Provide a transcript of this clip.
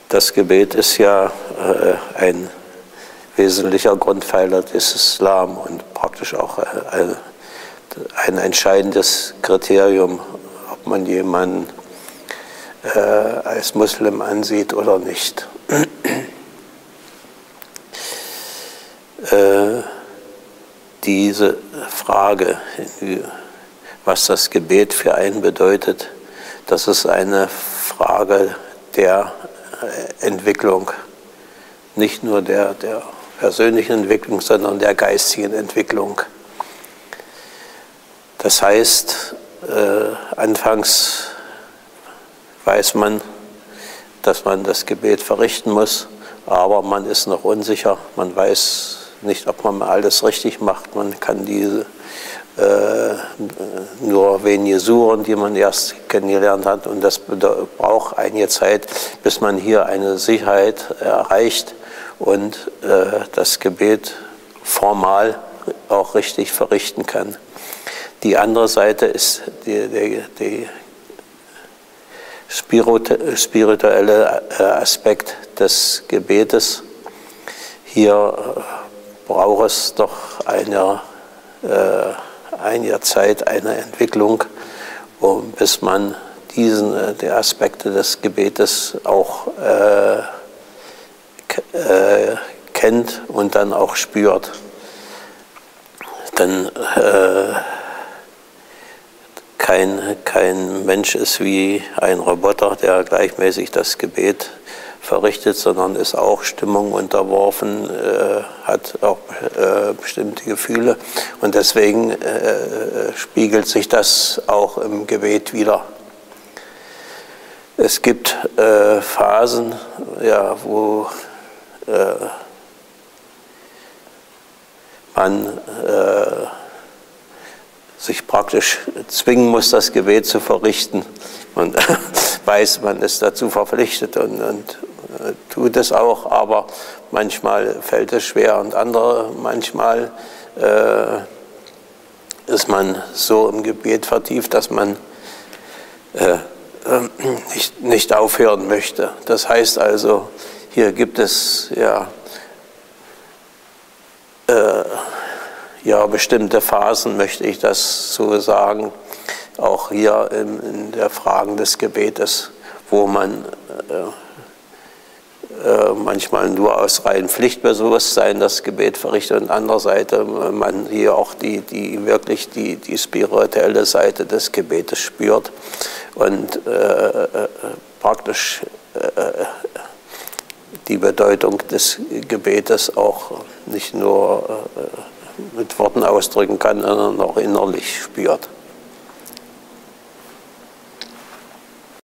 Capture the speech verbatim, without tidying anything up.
Das Gebet ist ja äh, ein wesentlicher Grundpfeiler des Islam und praktisch auch ein, ein entscheidendes Kriterium, ob man jemanden äh, als Muslim ansieht oder nicht. äh, diese Frage, was das Gebet für einen bedeutet, das ist eine Frage der Entwicklung, nicht nur der, der persönlichen Entwicklung, sondern der geistigen Entwicklung. Das heißt, äh, anfangs weiß man, dass man das Gebet verrichten muss, aber man ist noch unsicher, man weiß nicht, ob man alles richtig macht, man kann diese äh, nur wenige Suren, die man erst kennengelernt hat, und das braucht einige Zeit, bis man hier eine Sicherheit erreicht und äh, das Gebet formal auch richtig verrichten kann. Die andere Seite ist die, die, die spirituelle Aspekt des Gebetes. Hier braucht es doch eine, äh, einige Zeit, eine Entwicklung, um, bis man diesen, die Aspekte des Gebetes auch äh, Äh, kennt und dann auch spürt. Denn äh, kein, kein Mensch ist wie ein Roboter, der gleichmäßig das Gebet verrichtet, sondern ist auch Stimmung unterworfen, äh, hat auch äh, bestimmte Gefühle, und deswegen äh, spiegelt sich das auch im Gebet wider. Es gibt äh, Phasen, ja, wo Äh, man äh, sich praktisch zwingen muss, das Gebet zu verrichten. Man weiß, man ist dazu verpflichtet und, und äh, tut es auch, aber manchmal fällt es schwer, und andere, manchmal äh, ist man so im Gebet vertieft, dass man äh, nicht, nicht aufhören möchte. Das heißt also, hier gibt es ja, äh, ja bestimmte Phasen, möchte ich das so sagen, auch hier in, in der Fragen des Gebetes, wo man äh, äh, manchmal nur aus reinem Pflichtbewusstsein das Gebet verrichtet und andererseits man hier auch die, die wirklich die, die spirituelle Seite des Gebetes spürt und äh, praktisch äh, die Bedeutung des Gebetes auch nicht nur mit Worten ausdrücken kann, sondern auch innerlich spürt.